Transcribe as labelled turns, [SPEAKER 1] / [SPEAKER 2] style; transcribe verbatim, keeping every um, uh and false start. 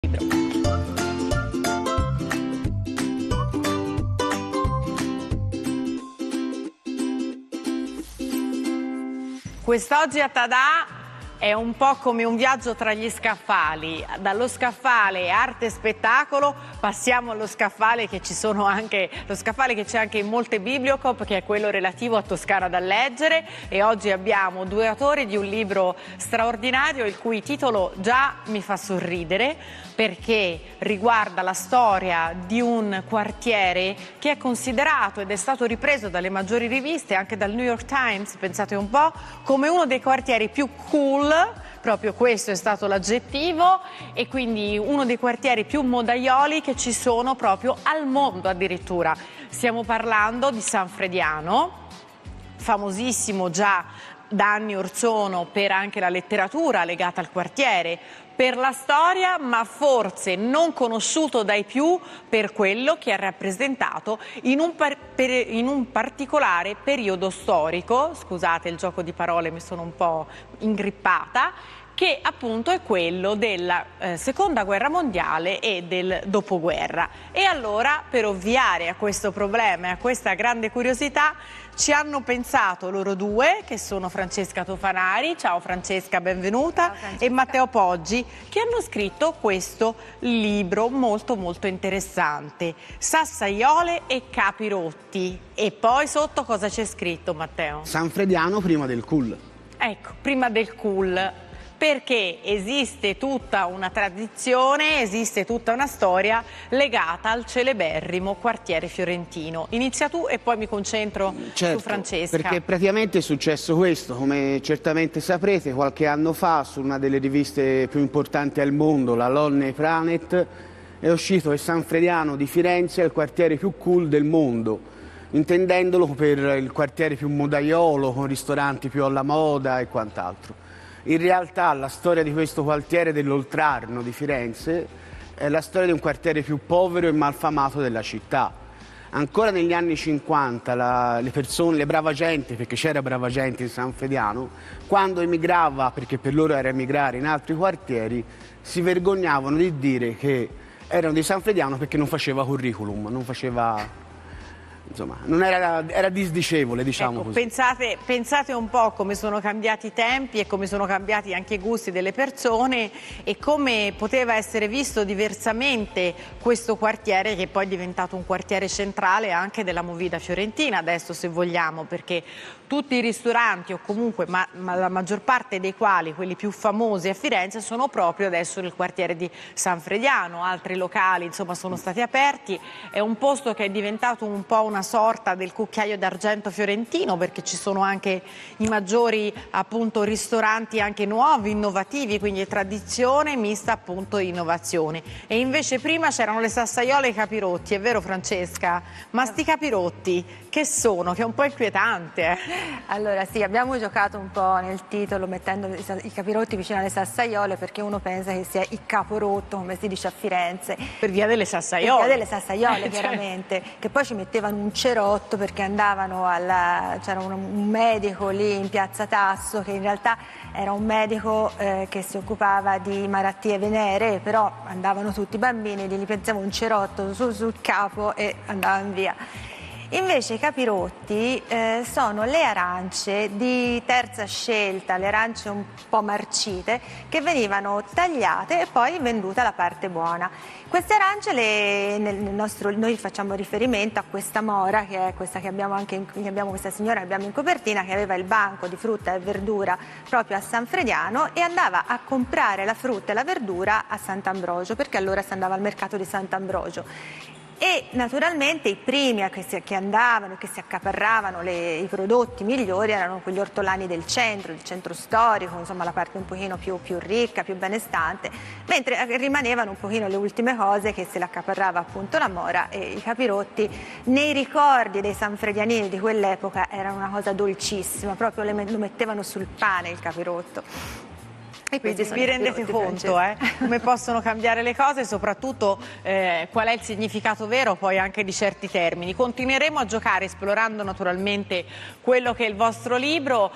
[SPEAKER 1] Quest'oggi a Tadà è un po' come un viaggio tra gli scaffali. Dallo scaffale arte e spettacolo passiamo allo scaffale che ci sono anche lo scaffale che c'è anche in molte Bibliocop, che è quello relativo a Toscana da leggere, e oggi abbiamo due autori di un libro straordinario il cui titolo già mi fa sorridere, perché riguarda la storia di un quartiere che è considerato ed è stato ripreso dalle maggiori riviste, anche dal New York Times, pensate un po', come uno dei quartieri più cool. Proprio questo è stato l'aggettivo, e quindi uno dei quartieri più modaioli che ci sono proprio al mondo addirittura. Stiamo parlando di San Frediano, famosissimo già da anni or sono per anche la letteratura legata al quartiere, per la storia, ma forse non conosciuto dai più per quello che ha rappresentato in un, par per in un particolare periodo storico, scusate il gioco di parole, mi sono un po' ingrippata, che appunto è quello della eh, seconda guerra mondiale e del dopoguerra. E allora, per ovviare a questo problema e a questa grande curiosità, ci hanno pensato loro due, che sono Francesca Tofanari, ciao Francesca, benvenuta, ciao Francesca, e Matteo Poggi, che hanno scritto questo libro molto molto interessante, Sassaiole e Capirotti. E poi sotto cosa c'è scritto, Matteo?
[SPEAKER 2] San Frediano prima del cool.
[SPEAKER 1] Ecco, prima del cool. Perché esiste tutta una tradizione, esiste tutta una storia legata al celeberrimo quartiere fiorentino. Inizia tu e poi mi concentro
[SPEAKER 2] certo,
[SPEAKER 1] su Francesca.
[SPEAKER 2] Perché praticamente è successo questo, come certamente saprete, qualche anno fa su una delle riviste più importanti al mondo, la Lonely Planet, è uscito che San Frediano di Firenze è il quartiere più cool del mondo, intendendolo per il quartiere più modaiolo, con ristoranti più alla moda e quant'altro. In realtà la storia di questo quartiere dell'Oltrarno di Firenze è la storia di un quartiere più povero e malfamato della città. Ancora negli anni cinquanta la, le persone, le brava gente, perché c'era brava gente in San Frediano, quando emigrava, perché per loro era emigrare in altri quartieri, si vergognavano di dire che erano di San Frediano perché non faceva curriculum, non faceva... Insomma, non era, era disdicevole, diciamo
[SPEAKER 1] ecco,
[SPEAKER 2] così.
[SPEAKER 1] Pensate, pensate un po' come sono cambiati i tempi e come sono cambiati anche i gusti delle persone e come poteva essere visto diversamente questo quartiere, che poi è diventato un quartiere centrale anche della movida fiorentina adesso, se vogliamo, perché tutti i ristoranti, o comunque ma, ma la maggior parte dei quali, quelli più famosi a Firenze, sono proprio adesso nel quartiere di San Frediano. Altri locali insomma sono stati aperti, è un posto che è diventato un po' una sorta del cucchiaio d'argento fiorentino, perché ci sono anche i maggiori appunto ristoranti anche nuovi, innovativi, quindi tradizione mista appunto innovazione. E invece prima c'erano le sassaiole e i capirotti, è vero Francesca? Ma sti capirotti che sono? Che è un po' inquietante. Eh?
[SPEAKER 3] Allora sì, abbiamo giocato un po' nel titolo mettendo i capirotti vicino alle sassaiole, perché uno pensa che sia il caporotto, come si dice a Firenze.
[SPEAKER 1] Per via delle sassaiole.
[SPEAKER 3] Per via delle sassaiole, chiaramente. Che poi ci mettevano un cerotto perché andavano alla... c'era un, un medico lì in piazza Tasso che in realtà era un medico eh, che si occupava di malattie veneree, però andavano tutti i bambini, gli mettevano un cerotto su, sul capo e andavano via. Invece i capirotti eh, sono le arance di terza scelta, le arance un po' marcite, che venivano tagliate e poi vendute alla parte buona. Queste arance, le, nel nostro, noi facciamo riferimento a questa mora, che è questa che abbiamo anche in, che abbiamo questa signora che abbiamo in copertina, che aveva il banco di frutta e verdura proprio a San Frediano e andava a comprare la frutta e la verdura a Sant'Ambrogio, perché allora si andava al mercato di Sant'Ambrogio. E naturalmente i primi che, si, che andavano, che si accaparravano le, i prodotti migliori erano quegli ortolani del centro, il centro storico, insomma la parte un pochino più, più ricca, più benestante, mentre rimanevano un pochino le ultime cose che se l'accaparrava appunto la mora, e i capirotti nei ricordi dei sanfredianini di quell'epoca erano una cosa dolcissima, proprio le, lo mettevano sul pane il capirotto.
[SPEAKER 1] E quindi vi rendete conto eh, come possono cambiare le cose e soprattutto eh, qual è il significato vero poi anche di certi termini. Continueremo a giocare esplorando naturalmente quello che è il vostro libro.